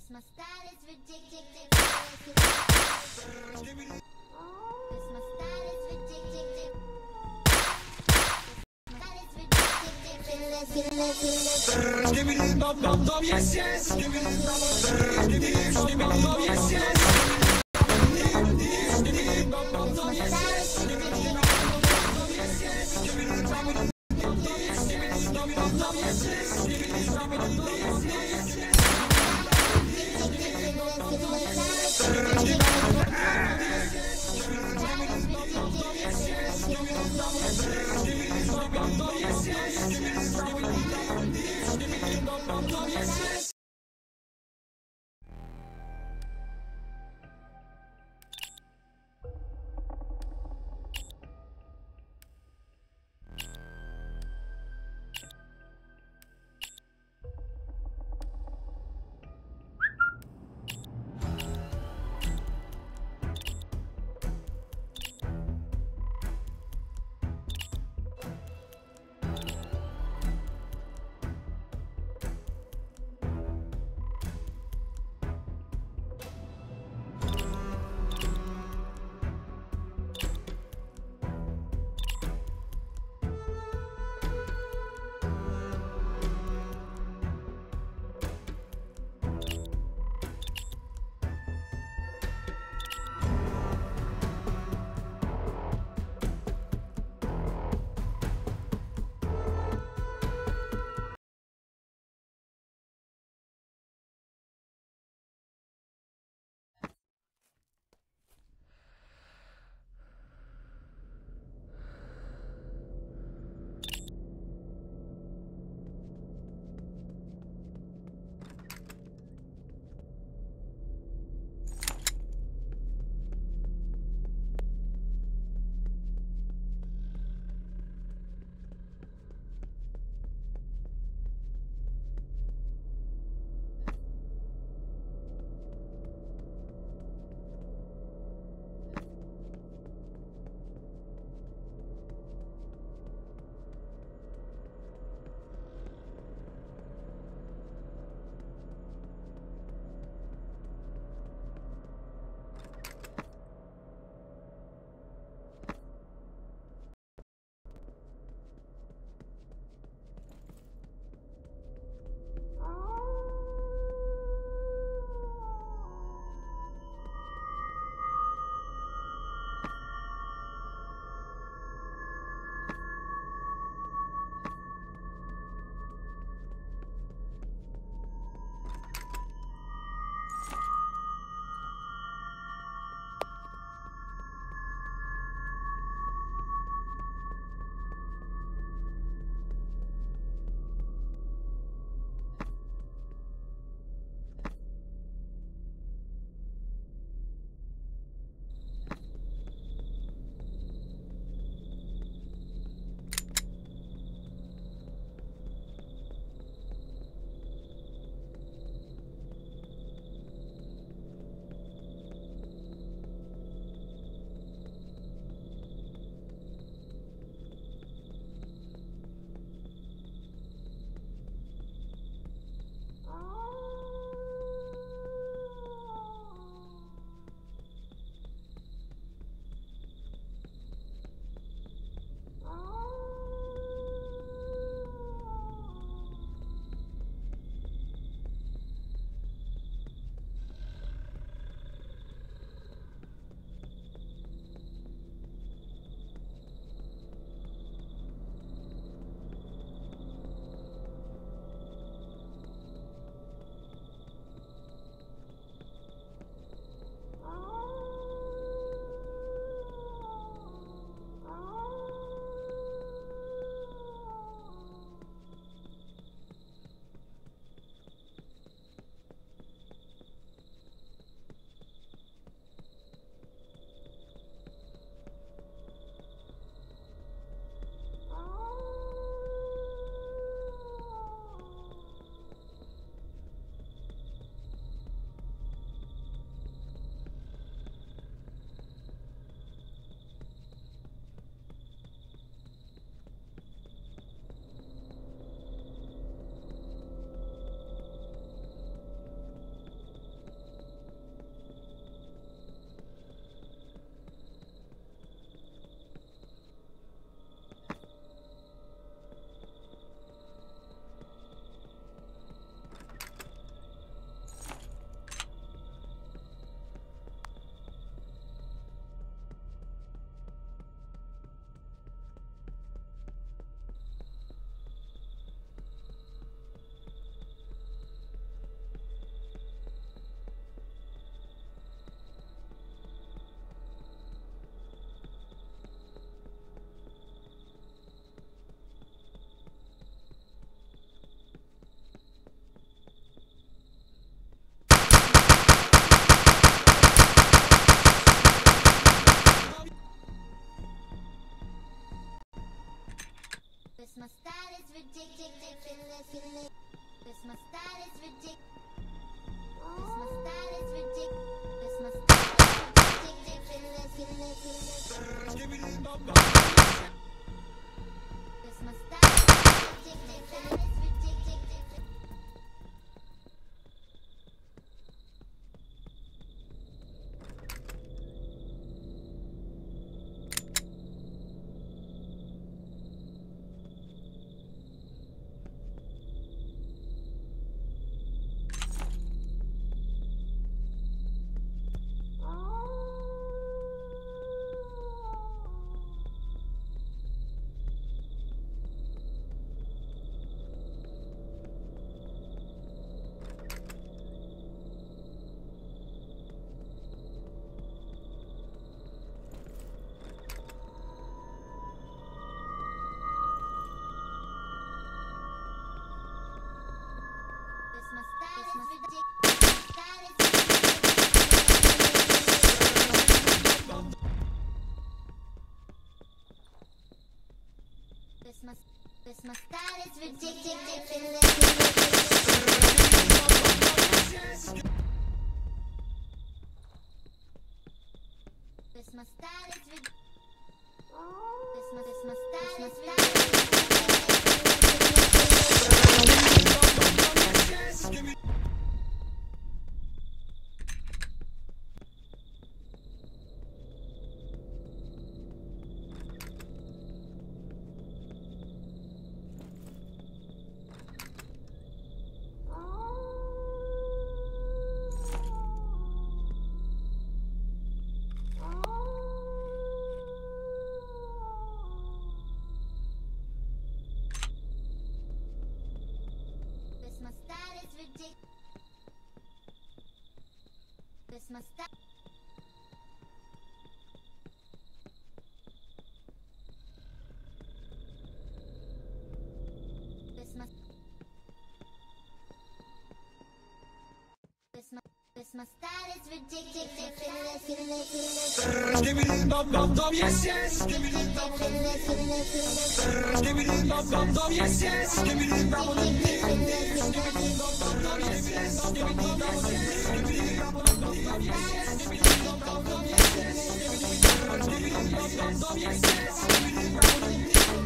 my style is ridiculous. Skibidi bam bam bam, yes yes. Skibidi bam bam bam, yes yes. Skibidi bam bam bam, yes yes. Skibidi bam bam bam, yes yes. Skibidi bam bam bam, yes yes. Skibidi bam bam, yes yes. Skibidi bam bam bam, yes yes. my style is ridiculous. My style is ridiculous. My style is ridiculous. My style is ridiculous. My style is ridiculous. My style is ridiculous. My style is ridiculous. My style. My style is ridiculous. Skibidi dum dum dum, yes yes. Skibidi dum dum dum, skibidi dum dum dum, yes yes. Skibidi dum dum dum, skibidi dum dum dum, yes yes. Skibidi dum dum dum, skibidi dum dum dum, yes yes. Skibidi dum dum dum, yes yes. Skibidi dum dum dum, yes yes. Skibidi dum dum dum,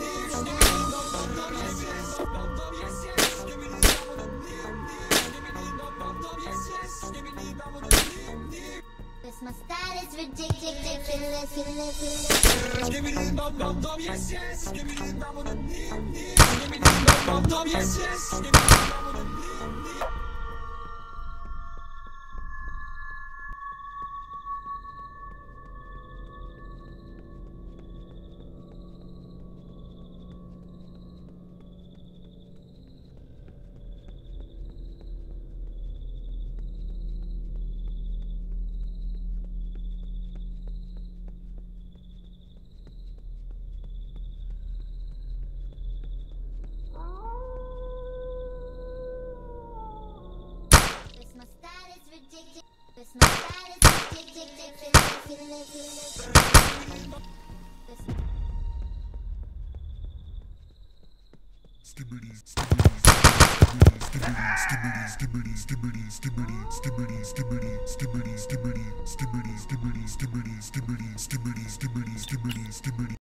yes yes. Dum dum yes yes. Skibidi dum dum dum, skibidi dum dum dum, yes yes. Skibidi dum dum dum. My style is ridiculous. Skibidi dum dum dum, yes yes. Skibidi dum dum dum, skibidi dum dum dum, yes yes. Skibidi dum dum dum. My style is ridiculous. Skibidi, skibidi, skibidi, skibidi, skibidi, skibidi, skibidi, skibidi, skibidi, skibidi, skibidi, skibidi, skibidi, skibidi, skibidi, skibidi, skibidi, skibidi, skibidi.